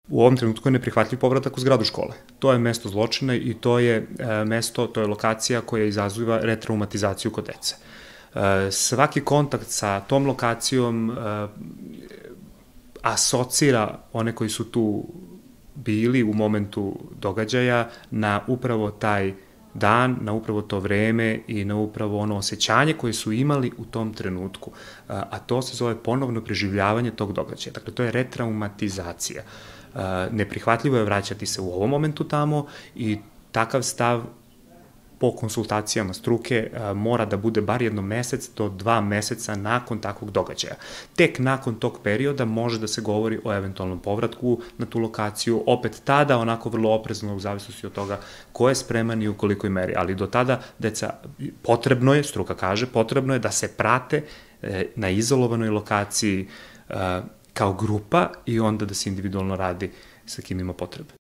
u ovom trenutku je neprihvatljiv povratak u zgradu škole. To je mesto zločina i to je to je lokacija koja izaziva retraumatizaciju kod dece. Svaki kontakt sa tom lokacijom asocira one koji su tu bili u momentu događaja na upravo taj dan, na upravo to vreme i na upravo ono osjećanje koje su imali u tom trenutku. A to se zove ponovno preživljavanje tog događaja. Dakle, to je retraumatizacija. Neprihvatljivo je vraćati se u ovom momentu tamo i takav stav po konsultacijama struke mora da bude bar 1 mesec do 2 meseca nakon takvog događaja. Tek nakon tog perioda može da se govori o eventualnom povratku na tu lokaciju, opet tada onako vrlo oprezno u zavisnosti od toga ko je spreman i u kolikoj meri, ali do tada deca, potrebno je, struka kaže, potrebno je da se prate na izolovanoj lokaciji kao grupa i onda da se individualno radi sa kim ima potrebe.